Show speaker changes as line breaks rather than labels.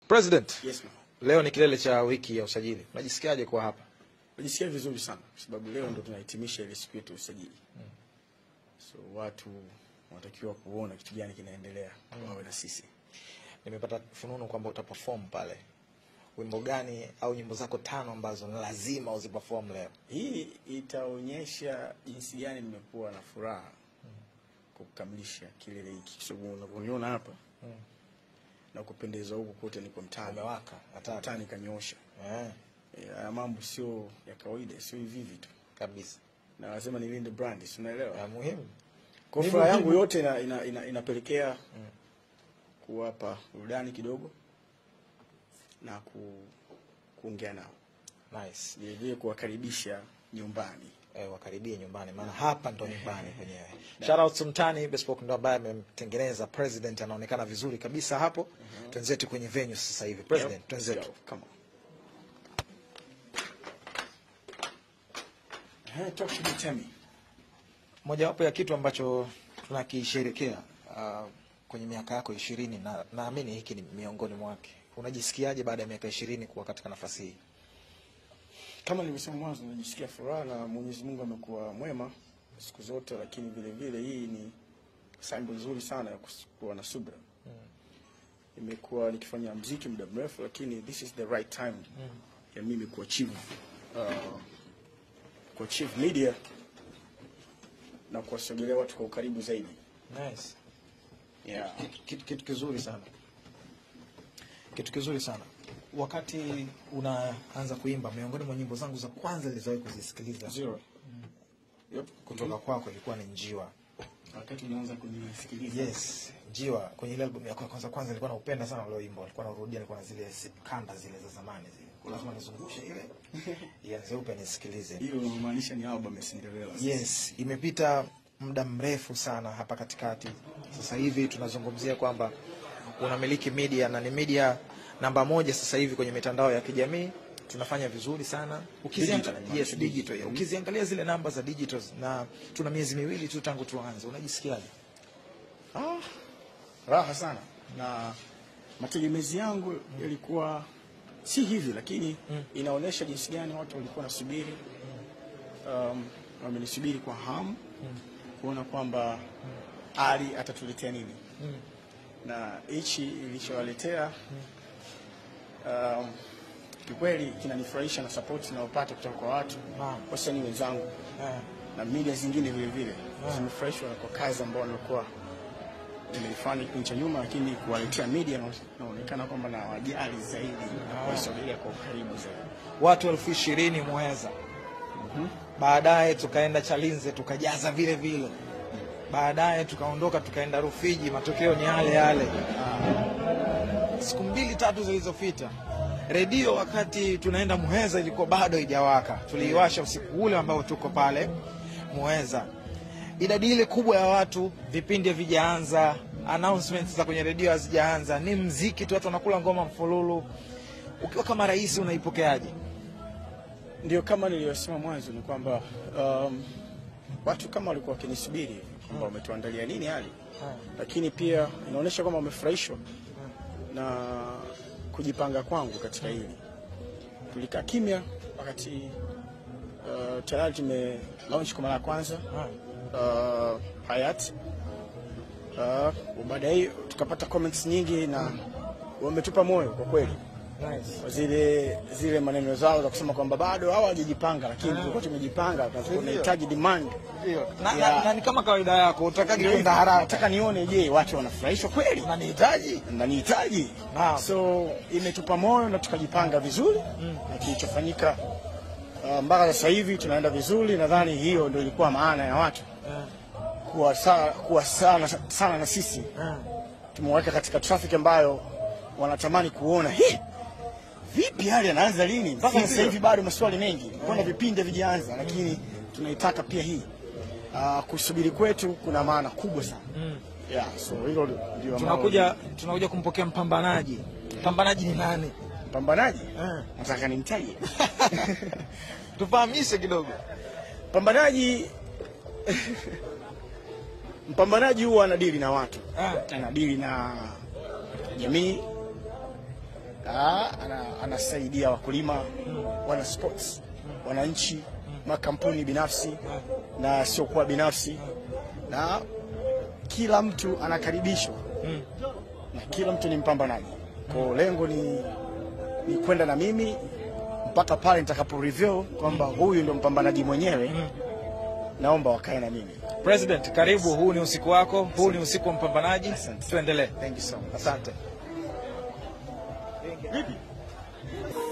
President.
Yes, ma'am.
Leo ni kilele cha wiki ya usajili. Unajisikiaje kwa hapa?
Najisikia vizuri sana kwa sababu leo ndo tunahitimisha ile siku yetu ya usajili. So watu wanatakiwa kuona kitu gani kinaendelea wawe na sisi.
Nimepata fununu kwamba utaperform pale. Wimbo gani au nyimbo zako 5 ambazo ni lazima uziperform leo?
Hii itaonyesha jinsi gani nimekuwa na furaha kukamilisha kilele hiki. Kwa sababu unavyoona hapa na kupendeza huko kote niko mtaani.
Umewaka, hata
mtaani kanyosha. Mambo sio ya kawaida, sio hivi tu
kabisa.
Na lazima nilinde brand, si unaelewa?
Muhimu.
Kwa furaha yangu yote inapelekea kuwapa burudani kidogo na kuongea nao.
Nice.
Vile kuwakaribisha nyumbani.
Wakaribie nyumbani maana hapa ndo nyumbani kwenyewe. Shout out Sultani Bespoke ndo ambaye amemtengeneza President, anaonekana vizuri kabisa hapo. Twenzetu kwenye venue sasa hivi. President, twenzetu.
Come on. Talk to me, Temi.
Mojawapo ya kitu ambacho tunakisherehekea kwenye miaka yako 20 na naamini hiki ni miongoni mwake. Unajisikiaje baada ya miaka 20 kuwa katika nafasi hii?
Kama nilivyosema mwanzo, najisikia furaha na Mwenyezi Mungu amekuwa mwema siku zote, lakini vile vile hii ni sample nzuri sana ya kuwa na subira. Nimekuwa nikifanya muziki muda mrefu, lakini this is the right time ya mimi kuachieve media na kuwasogelea watu kwa ukaribu zaidi.
Nice.
Yeah.
Kitu kizuri sana. Kitu kizuri sana. Wakati unaanza kuimba, miongoni mwa nyimbo zangu za kwanza nilizowahi kuzisikiliza
Zero.
Kutoka kwako ilikuwa ni Njiwa.
Wakati unaanza kunisikiliza.
Yes, Njiwa kwenye ile album yako kwanza nilikuwa naupenda sana ule wimbo. Alikuwa anarudia, alikuwa na zile kanda zile za zamani zile. Kwa lazima nizungushe ile. Ianze upe nisikilize.
Hilo unamaanisha ni album ya Cinderella.
Yes, imepita muda mrefu sana hapa katikati. Sasa hivi tunazungumzia kwamba unamiliki media na ni media namba 1 sasa hivi kwenye mitandao ya kijamii. Tunafanya vizuri sana. Ukiziangalia digital. Ukiziangalia zile namba za digital na tuna miezi 2 tu tangu tuanze. Unajisikiaje?
Raha sana. Na mategemezi yangu yalikuwa si hivi, lakini inaonesha jinsi gani watu walikuwa nasubiri. Wamenisubiri kwa hamu kuona kwamba Ali atatuletea nini. Na hichi ilichowaletea kikweli kinanifurahisha, na support ninayopata kutoka kwa watu wasanii wenzangu na media zingine vile vile. Nimefurahishwa kwa kazi ambayo nilikuwa nimeifanya kipindi cha nyuma, lakini kuwaletea media naonekana kwamba na wajali zaidi na kuwasogelea kwa karibu zaidi.
Watu 20,000 Muheza. Baadaye tukaenda Chalinze tukajaza vile vile. Baadaye tukaondoka tukaenda Rufiji, matokeo ni yale yale. Siku 2-3 zilizopita redio wakati tunaenda Muheza ilikuwa bado haijawaka. Tuliiwasha usiku ule ambao tuko pale Muheza. Idadi ile kubwa ya watu, vipindi vijaanza, announcements za kwenye redio hazijaanza, ni muziki tu, watu wanakula ngoma mfululu. Ukiwa kama rais unaipokeaje?
Ndio kama niliyosema mwanzo ni kwamba watu kama walikuwa wakinisubiri kwamba wametuandalia nini hali. Lakini pia inaonyesha kwamba wamefurahishwa na kujipanga kwangu katika hili. Tulikaa kimya wakati tayari tume launch kwa mara ya kwanza Hayat. Baadaye tukapata comments nyingi na wametupa moyo kwa kweli. Nice. Zile maneno zao za kusema kwamba bado hawajajipanga, lakini tulikuwa tumejipanga, tunahitaji demand.
Na ni kama kawaida yako, utakaje kwenda haraka.
Nataka nione je, watu wanafurahishwa kweli? Na nihitaji. So imetupa moyo na tukajipanga vizuri. Na kilichofanyika mpaka sasa hivi tunaenda vizuri. Nadhani hiyo ndio ilikuwa maana ya watu kuwa sana na sisi. Tumeweka katika traffic ambayo wanatamani kuona vipi hali anaanza lini. Mpaka sasa hivi bado maswali mengi. Kuna vipindi vijaanza, lakini tunaitaka pia hii. Kusubiri kwetu kuna maana kubwa sana. So hilo ndio
tunakuja kumpokea mpambanaji. Mpambanaji ni nani?
Mpambanaji? Nataka nimtaje.
Tufahamishe kidogo.
Mpambanaji huwa anadili na watu. Anadili na jamii, anasaidia wakulima, wana sports, wananchi, makampuni binafsi na sio kwa binafsi, na kila mtu anakaribishwa na kila mtu ni mpambanaji. Kwa lengo ni kwenda na mimi mpaka pale nitakapo reveal kwamba huyu ndio mpambanaji mwenyewe. Naomba wakae na mimi.
President, karibu. Huu ni usiku wako, huu ni usiku wa mpambanaji. Tuendelee.
Thank you so much.
Asante.
Vipi?